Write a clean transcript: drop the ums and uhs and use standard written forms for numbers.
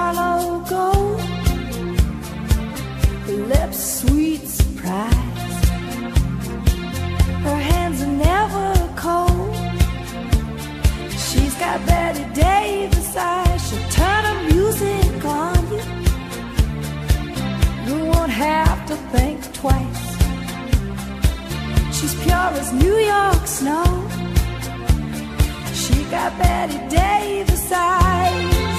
Harlow gold, her lips sweet surprise, her hands are never cold. She's got Betty Davis eyes, she'll turn her music on you. You won't have to think twice. She's pure as New York snow. She got Betty Davis eyes.